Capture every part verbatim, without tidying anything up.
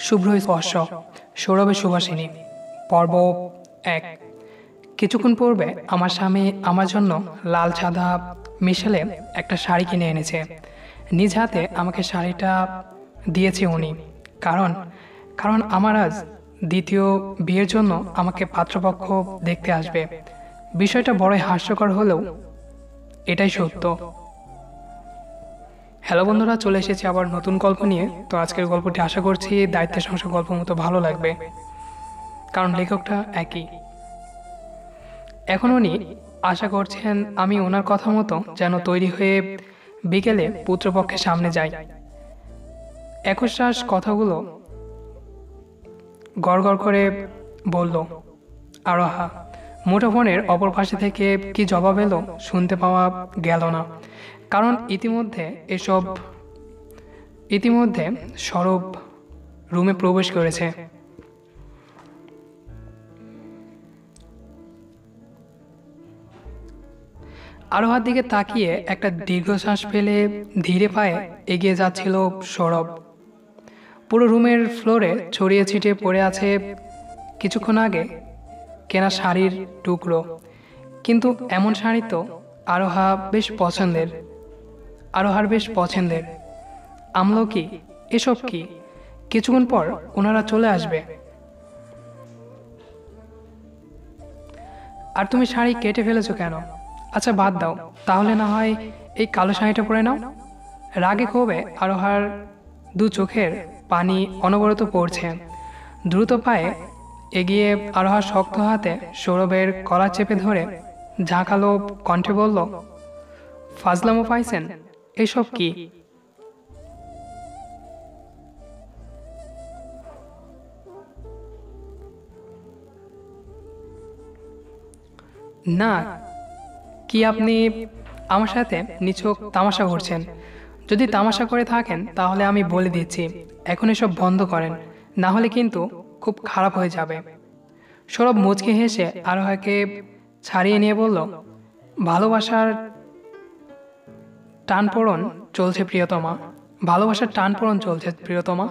শুভ্র স্পর্শ সৌরভের সুবাসিনী পর্ব এক। কিছুক্ষণ পূর্বে আমার স্বামী আমার জন্য লাল সাদা মিশেলে একটা শাড়ি কিনে এনেছে। নিজ হাতে আমাকে শাড়িটা দিয়েছে উনি, কারণ কারণ আমার আজ দ্বিতীয় বিয়ের জন্য আমাকে পাত্রপক্ষ দেখতে আসবে। বিষয়টা বড়ই হাস্যকর হলেও এটাই সত্য। হ্যালো বন্ধুরা, চলে এসেছি আবার নতুন গল্প নিয়ে। তো আজকের গল্পটি আশা করছি দায়িত্বের সংসার গল্প মতো ভালো লাগবে, কারণ লেখকটা একই। এখন উনি আশা করছেন আমি ওনার কথা মতো যেন তৈরি হয়ে বিকেলে পুত্রপক্ষের সামনে যাই। একশ্বাস কথাগুলো গড়গড় করে বলল আরোহা। মুঠোফোনের অপর পাশে থেকে কি জবাব এলো শুনতে পাওয়া গেল না, কারণ ইতিমধ্যে এসব ইতিমধ্যে সৌরভ রুমে প্রবেশ করেছে। আরোহার দিকে তাকিয়ে একটা দীর্ঘশ্বাস ফেলে ধীরে পায়ে এগিয়ে যাচ্ছিল সৌরভ। পুরো রুমের ফ্লোরে ছড়িয়ে ছিটিয়ে পড়ে আছে কিছুক্ষণ আগে কেনা শাড়ির টুকরো, কিন্তু এমন শাড়ি তো আরোহা বেশ পছন্দের আরোহার বেশ পছন্দের আমলকি, এসব কি? কিছুক্ষণ পর ওনারা চলে আসবে। আর তুমি শাড়ি কেটে ফেলেছো কেন? আচ্ছা বাদ দাও, তাহলে না হয় এই কালো শাড়িটা পরে নাও। রাগে ক্ষোভে আরোহার দু চোখের পানি অনবরত পড়ছে। দ্রুত পায়ে এগিয়ে আরোহার শক্ত হাতে সৌরভের কলার চেপে ধরে ঝাঁকালো কণ্ঠে বলল, ফাজলামো পাইছেন? এসব কি? না, কি আপনি আমার সাথে নিছক তামাশা করছেন? যদি তামাশা করে থাকেন তাহলে আমি বলে দিচ্ছি এখন এসব বন্ধ করেন, না হলে কিন্তু খুব খারাপ হয়ে যাবে। সৌরভ মুচকে হেসে আরোহাকে ছাড়িয়ে নিয়ে বলল, ভালোবাসার টানপোড়ন চলছে প্রিয়তমা, ভালোবাসার টানপোড়ন চলছে প্রিয়তমা।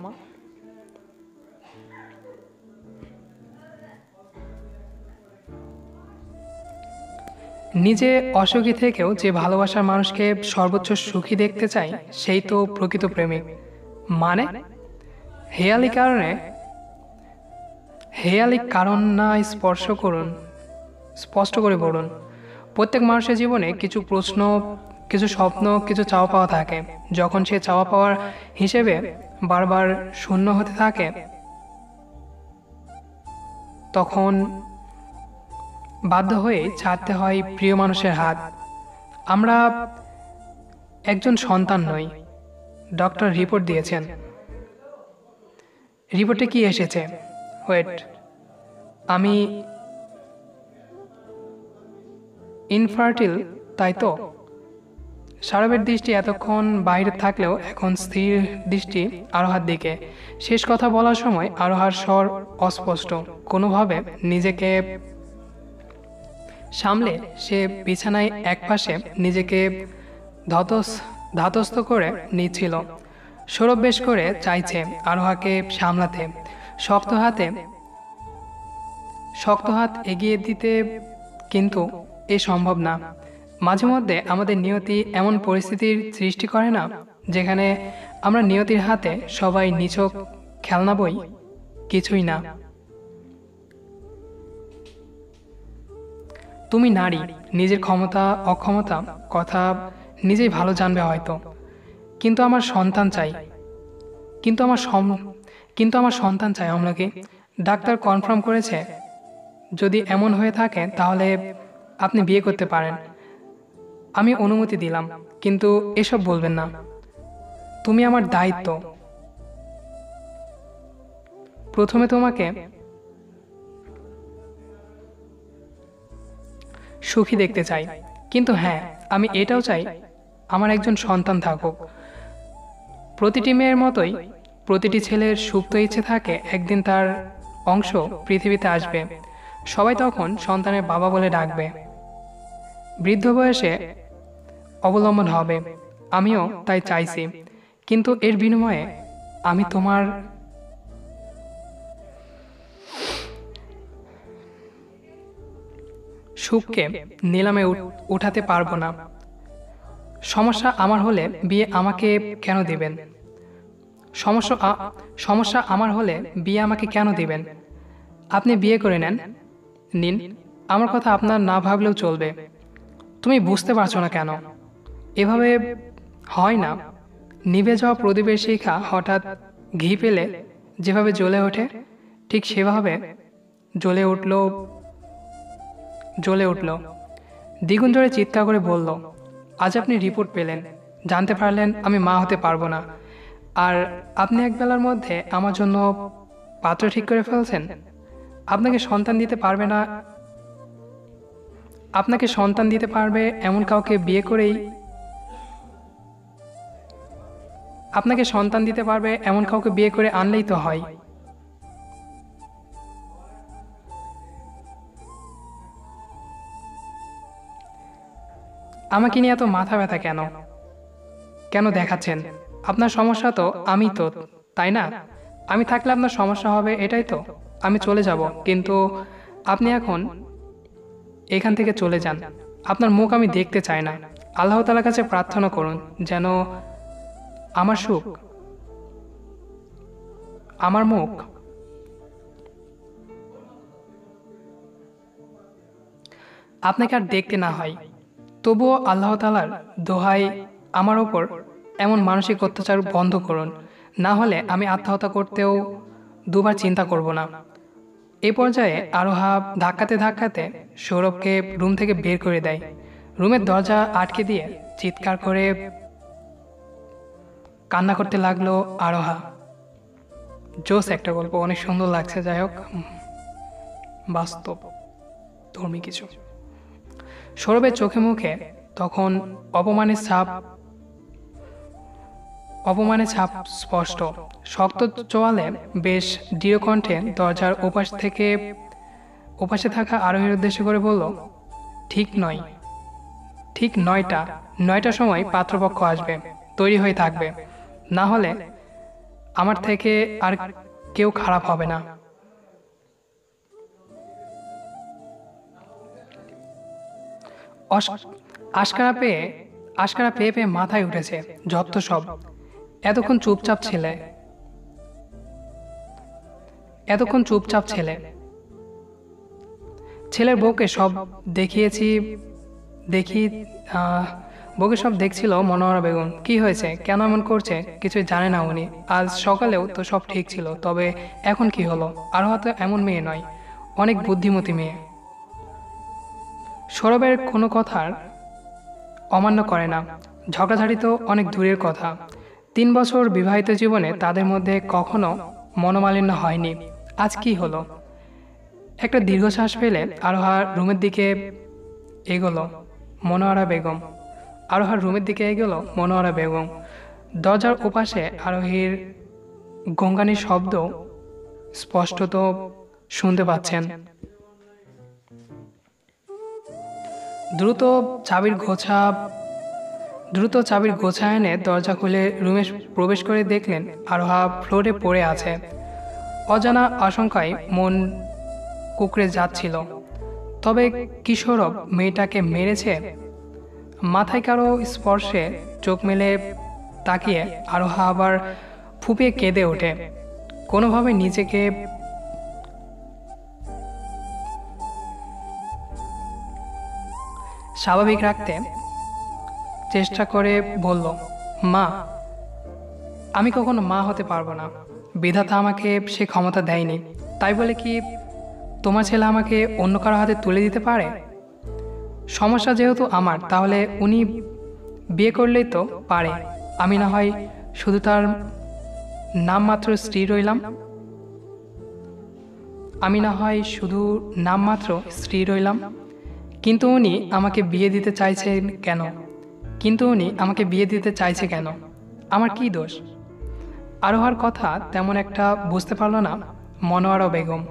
নিজে অসুখী থেকেও যে ভালোবাসার মানুষকে সর্বোচ্চ সুখী দেখতে চায় সেই তো প্রকৃত প্রেমিক। মানে হেয়ালি কারণে হেয়ালি কারণ না স্পর্শ করুন স্পষ্ট করে বলুন। প্রত্যেক মানুষের জীবনে কিছু প্রশ্ন, কিছু স্বপ্ন, কিছু চাওয়া পাওয়া থাকে। যখন সে চাওয়া পাওয়ার হিসেবে বারবার শূন্য হতে থাকে, তখন বাধ্য হয়ে ছাড়তে হয় প্রিয় মানুষের হাত। আমরা একজন সন্তান নই, ডক্টর রিপোর্ট দিয়েছেন। রিপোর্টে কি এসেছে? ওয়েট, আমি ইনফার্টিল, তাই তো? সৌরভের দৃষ্টি এতক্ষণ বাইরে থাকলেও এখন স্থির দৃষ্টি আরোহার দিকে। শেষ কথা বলার সময় আরোহার স্বর অস্পষ্ট। কোনোভাবে নিজেকে সামলে সে বিছানায় একপাশে নিজেকে ধাতস্থ করে নিচ্ছিল। সৌরভ বেশ করে চাইছে আরোহাকে সামলাতে, শক্ত হাতে শক্ত হাত এগিয়ে দিতে, কিন্তু এ সম্ভব না। মাঝে মধ্যে আমাদের নিয়তি এমন পরিস্থিতির সৃষ্টি করে না, যেখানে আমরা নিয়তির হাতে সবাই নিছক খেলনা বই, কিছুই না। তুমি নারী, নিজের ক্ষমতা অক্ষমতা কথা নিজেই ভালো জানবে হয়তো, কিন্তু আমার সন্তান চাই কিন্তু আমার কিন্তু আমার সন্তান চাই আমলকি। ডাক্তার কনফার্ম করেছে যদি এমন হয়ে থাকে তাহলে আপনি বিয়ে করতে পারেন। আমি অনুমতি দিলাম, কিন্তু এসব বলবেন না। তুমি আমার দায়িত্ব। প্রথমে তোমাকে সুখী দেখতে চাই, কিন্তু হ্যাঁ, আমি এটাও চাই আমার একজন সন্তান থাকুক। প্রতিটি মেয়ের মতোই প্রতিটি ছেলের সুপ্ত ইচ্ছে থাকে একদিন তার অংশ পৃথিবীতে আসবে, সবাই তখন সন্তানের বাবা বলে ডাকবে, বৃদ্ধ বয়সে অবলম্বন হবে। আমিও তাই চাইছি, কিন্তু এর বিনিময়ে আমি তোমার সুখকে নিলামে উঠাতে পারবো না। সমস্যা আমার হলে বিয়ে আমাকে কেন দিবেন? সমস্যা সমস্যা আমার হলে বিয়ে আমাকে কেন দিবেন? আপনি বিয়ে করে নেন, নিন, আমার কথা আপনার না ভাবলেও চলবে। তুমি বুঝতে পারছো না কেন? এভাবে হয় না। নিভে যাওয়া প্রদীপের শিখা হঠাৎ ঘি পেলে যেভাবে জ্বলে ওঠে, ঠিক সেভাবে জ্বলে উঠল জ্বলে উঠল দ্বিগুণ জোরে চিৎকার করে বলল, আজ আপনি রিপোর্ট পেলেন, জানতে পারলেন আমি মা হতে পারবো না, আর আপনি এক বেলার মধ্যে আমার জন্য পাত্র ঠিক করে ফেলছেন। আপনাকে সন্তান দিতে পারবে না আপনাকে সন্তান দিতে পারবে এমন কাউকে বিয়ে করেই আপনাকে সন্তান দিতে পারবে এমন কাউকে বিয়ে করে আনলেই তো হয়। আমাকে নিয়ে এত মাথা ব্যথা কেন কেন দেখাচ্ছেন? আপনার সমস্যা তো আমি তো, তাই না? আমি থাকলে আপনার সমস্যা হবে, এটাই তো। আমি চলে যাব, কিন্তু আপনি এখন এখান থেকে চলে যান। আপনার মুখ আমি দেখতে চাই না। আল্লাহ তাআলার কাছে প্রার্থনা করুন যেন আমার সুখ, আমার মুখ আপনাকে আর দেখতে না হয়। তবুও আল্লাহ তাআলার দোহাই, আমার ওপর এমন মানসিক অত্যাচার বন্ধ করুন, না হলে আমি আত্মহত্যা করতেও দুবার চিন্তা করব না। এই পর্যায়ে আরোহা ধাক্কাতে ধাক্কাতে সৌরভকে রুম থেকে বের করে দেয়। রুমের দরজা আটকে দিয়ে চিৎকার করে কান্না করতে লাগলো আরোহা। জোস একটা গল্প, অনেক সুন্দর লাগছে। যাই হোক, বাস্তব ধর্মী কিছু। সৌরভের চোখে মুখে তখন অপমানের ছাপ অপমানের ছাপ স্পষ্ট। শক্ত চোয়ালে বেশ দৃঢ় কণ্ঠে দরজার ওপাশ থেকে ওপাশে থাকা আরোহীর উদ্দেশ্য করে বলল, ঠিক নয়, ঠিক নয়টা নয়টার সময় পাত্রপক্ষ আসবে, তৈরি হয়ে থাকবে, না হলে আমার থেকে আর কেউ খারাপ হবে না। আশকারা পেয়ে আশকারা পেয়ে পেয়ে মাথায় উঠেছে যত সব। এতক্ষণ চুপচাপ ছেলে এতক্ষণ চুপচাপ ছেলে ছেলের বউকে সব দেখিয়েছি দেখি বউকে সব দেখছিল মনোহরা বেগম। কি হয়েছে, কেন এমন করছে কিছুই জানে না উনি। আজ সকালেও তো সব ঠিক ছিল, তবে এখন কি হলো? আর হয়তো এমন মেয়ে নয়, অনেক বুদ্ধিমতী মেয়ে। সৌরভের কোনো কথার অমান্য করে না। ঝগড়াঝাড়ি তো অনেক দূরের কথা। তিন বছর বিবাহিত জীবনে তাদের মধ্যে কখনো মনোমালিন্য হয়নি। আজ কি হলো? একটা দীর্ঘশ্বাস ফেলে আরোহা রুমের দিকে এগোলো মনোহরা বেগম আরোহার রুমের দিকে এগোলো মনোহরা বেগম। দরজার ওপাশে আরোহীর গঙ্গানির শব্দ স্পষ্টত শুনতে পাচ্ছেন। দ্রুত চাবির গোছা দ্রুত চাবির গোছা এনে দরজা খুলে রুমে প্রবেশ করে দেখলেন আরোহা ফ্লোরে পড়ে আছে। অজানা আশঙ্কায় মন কুকড়ে যাচ্ছিল। তবে কি সৌরভ মেয়েটাকে মেরেছে? মাথায় কারো স্পর্শে চোখ মেলে তাকিয়ে আরোহা আবার ফুপিয়ে কেঁদে ওঠে। কোনোভাবে নিজেকে স্বাভাবিক রাখতে চেষ্টা করে বলল, মা, আমি কখনো মা হতে পারবো না। বিধাতা আমাকে সে ক্ষমতা দেয়নি। তাই বলে কি তোমার ছেলে আমাকে অন্য কারো হাতে তুলে দিতে পারে? সমস্যা যেহেতু আমার, তাহলে উনি বিয়ে করলেই তো পারে। আমি না হয় শুধু তার নামমাত্র স্ত্রী রইলাম আমি না হয় শুধু নামমাত্র স্ত্রী রইলাম কিন্তু উনি আমাকে বিয়ে দিতে চাইছেন কেন? কিন্তু উনি আমাকে বিয়ে দিতে চাইছে কেন? আমার কি দোষ? আরোহার কথা তেমন একটা বুঝতে পারল না মনোয়ারা বেগম।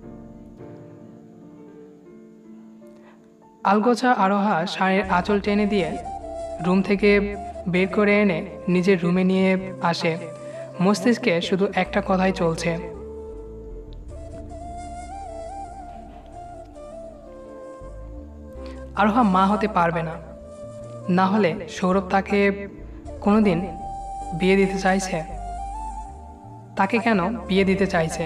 আলগোছা আরোহা শাড়ির আঁচল টেনে দিয়ে রুম থেকে বের করে এনে নিজের রুমে নিয়ে আসে। মস্তিষ্কে শুধু একটা কথাই চলছে, আরোহা মা হতে পারবে না, না হলে সৌরভ তাকে কোনোদিন বিয়ে দিতে চাইছে? তাকে কেন বিয়ে দিতে চাইছে?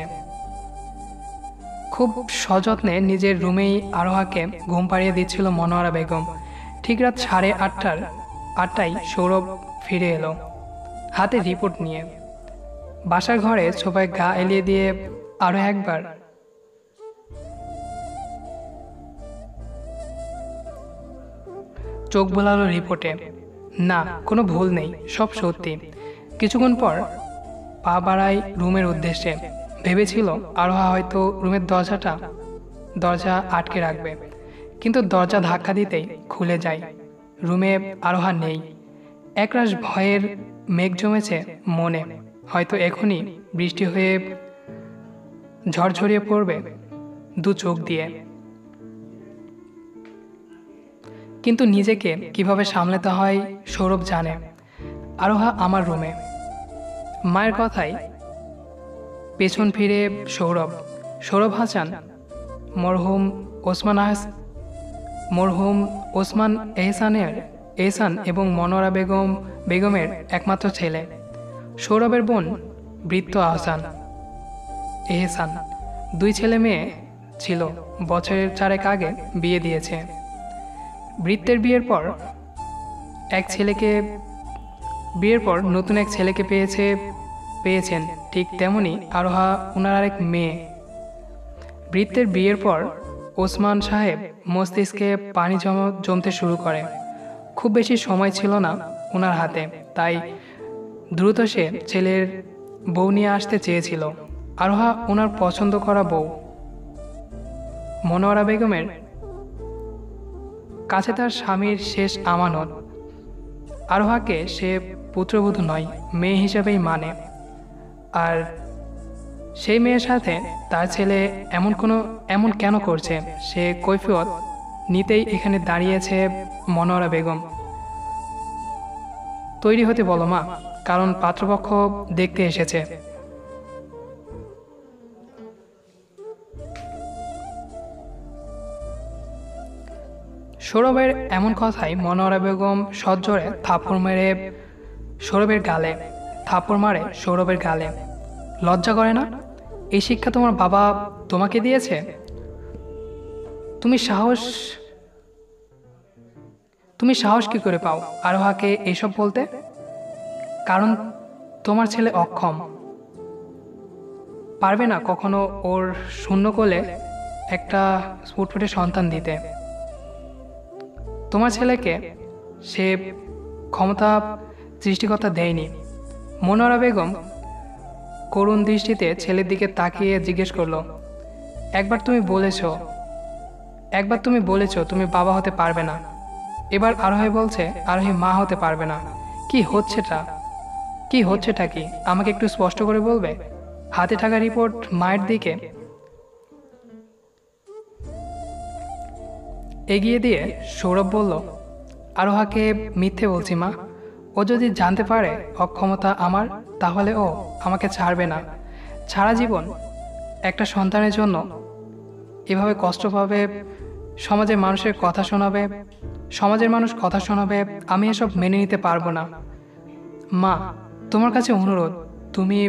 খুব সযত্নে নিজের রুমেই আরোহাকে ঘুম পাড়িয়ে দিচ্ছিল মনোয়ারা বেগম। ঠিক রাত সাড়ে আটটার আটটায় সৌরভ ফিরে এলো হাতে রিপোর্ট নিয়ে। বাসার ঘরে সবাই গা এলিয়ে দিয়ে আরো একবার চোখ বোলালো রিপোর্টে। না, কোনো ভুল নেই, সব সত্যি। কিছুক্ষণ পর পা বাড়ায় রুমের উদ্দেশ্যে। ভেবেছিল আরোহা হয়তো রুমের দরজাটা দরজা আটকে রাখবে, কিন্তু দরজা ধাক্কা দিতেই খুলে যায়। রুমে আরোহা নেই। একরাশ ভয়ের মেঘ জমেছে মনে, হয়তো এখনই বৃষ্টি হয়ে ঝড়ঝরিয়ে পড়বে দু চোখ দিয়ে। কিন্তু নিজেকে কিভাবে সামলাতে হয় সৌরভ জানে। আরোহা আমার রুমে। মায়ের কথায় পেছন ফিরে সৌরভ সৌরভ হাসান মরহুম ওসমান আহস মরহুম ওসমান এহসানের এহসান এবং মনোয়ারা বেগম বেগমের একমাত্র ছেলে। সৌরভের বোন বৃত্ত আহসান এহসান। দুই ছেলে মেয়ে ছিল, বছরের চারেক আগে বিয়ে দিয়েছে। বৃত্তের বিয়ের পর এক ছেলেকে বিয়ের পর নতুন এক ছেলেকে পেয়েছে পেয়েছেন ঠিক তেমনি আরোহা ওনার আরেক মেয়ে। বৃত্তের বিয়ের পর ওসমান সাহেব মস্তিষ্কে পানি জমা জমতে শুরু করে। খুব বেশি সময় ছিল না ওনার হাতে, তাই দ্রুত সে ছেলের বউ নিয়ে আসতে চেয়েছিল। আরোহা ওনার পছন্দ করা বউ। মনোয়ারা বেগমের কাছে তার স্বামীর শেষ আমানত। আরোহাকে সে পুত্রবধূ নয়, মেয়ে হিসেবেই মানে। আর সেই মেয়ের সাথে তার ছেলে এমন কোনো এমন কেন করছে, সে কৈফিয়ত নিতেই এখানে দাঁড়িয়েছে মনোয়ারা বেগম। তৈরি হতে বলো মা, কারণ পাত্রপক্ষ দেখতে এসেছে। সৌরভের এমন কথাই মনোয়ারা বেগম সজ্জরে থাপ্পড় মেরে সৌরভের গালে থাপ্পড় মারে সৌরভের গালে। লজ্জা করে না? এই শিক্ষা তোমার বাবা তোমাকে দিয়েছে? তুমি সাহস তুমি সাহস কি করে পাও আরোহাকে এসব বলতে? কারণ তোমার ছেলে অক্ষম, পারবে না কখনো ওর শূন্য কোলে একটা ফুটফুটে সন্তান দিতে। তোমার ছেলেকে সে ক্ষমতা সৃষ্টিকর্তা দেয়নি। মনোয়ারা বেগম করুণ দৃষ্টিতে ছেলের দিকে তাকিয়ে জিজ্ঞেস করলো, একবার তুমি বলেছ একবার তুমি বলেছ তুমি বাবা হতে পারবে না, এবার আরোহী বলছে আরোহী মা হতে পারবে না। কি হচ্ছেটা কি হচ্ছেটা কি আমাকে একটু স্পষ্ট করে বলবে? হাতে থাকা রিপোর্ট মায়ের দিকে এগিয়ে দিয়ে সৌরভ বলল, আরোহাকে মিথ্যে বলছি মা। ও যদি জানতে পারে অক্ষমতা আমার, তাহলে ও আমাকে ছাড়বে না। সারা জীবন একটা সন্তানের জন্য এভাবে কষ্ট পাবে, সমাজের মানুষের কথা শোনাবে সমাজের মানুষ কথা শোনাবে আমি এসব মেনে নিতে পারবো না। মা, তোমার কাছে অনুরোধ, তুমি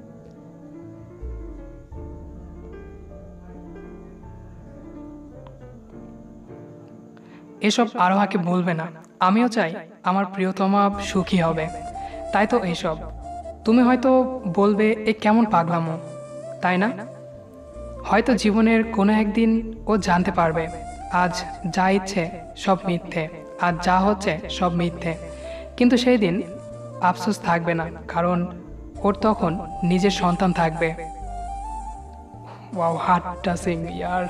এসব আরোহাকে বলবে না। আমিও চাই আমার প্রিয়তমা সুখী হবে, তাই তো এইসব। তুমি হয়তো বলবে এ কেমন পাগলামো, তাই না? হয়তো জীবনের কোনো একদিন ও জানতে পারবে আজ যা ইচ্ছে সব মিথ্যে, আজ যা হচ্ছে সব মিথ্যে। কিন্তু সেই দিন আফসোস থাকবে না, কারণ ওর তখন নিজের সন্তান থাকবে। ওয়াও, হার্ট টাচিং ইয়ার।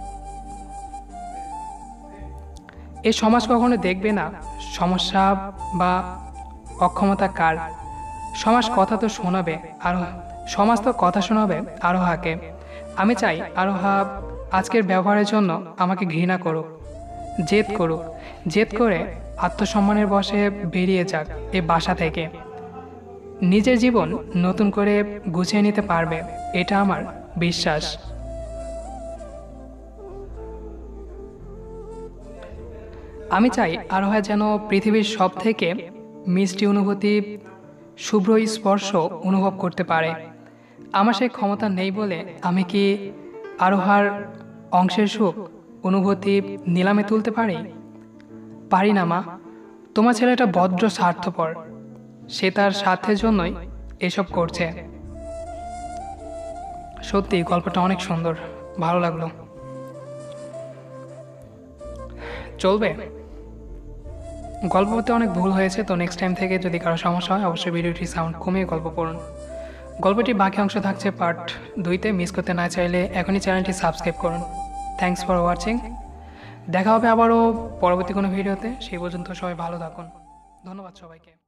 এই সমাজ কখনো দেখবে না সমস্যা বা অক্ষমতা কার। সমাজ কথা তো শোনাবে, আর সমাজ তো কথা শোনাবে আরোহাকে। আমি চাই আরোহা আজকের ব্যবহারের জন্য আমাকে ঘৃণা করুক, জেদ করুক, জেদ করে আত্মসম্মানের বশে বেরিয়ে যাক এ বাসা থেকে। নিজের জীবন নতুন করে গুছিয়ে নিতে পারবে, এটা আমার বিশ্বাস। আমি চাই আরোহা যেন পৃথিবীর সব থেকে মিষ্টি অনুভূতি, শুভ্র স্পর্শ অনুভব করতে পারে। আমার সেই ক্ষমতা নেই বলে আমি কি আরোহার অংশের সুখ অনুভূতি নিলামে তুলতে পারি? পারি না মা। তোমার ছেলেটা বজ্র স্বার্থপর, সে তার স্বার্থের জন্যই এসব করছে। সত্যি গল্পটা অনেক সুন্দর, ভালো লাগলো। চলবে? গল্প বলতে অনেক ভুল হয়েছে, তো নেক্সট টাইম থেকে যদি কারো সমস্যা হয় অবশ্যই ভিডিওটি সাউন্ড কমিয়ে গল্প পড়ুন। গল্পটির বাকি অংশ থাকছে পার্ট দুইতে, মিস করতে না চাইলে এখনই চ্যানেলটি সাবস্ক্রাইব করুন। Thanks for watching. দেখা হবে আবারও পরবর্তী কোনো ভিডিওতে। সেই পর্যন্ত সবাই ভালো থাকুন। ধন্যবাদ সবাইকে।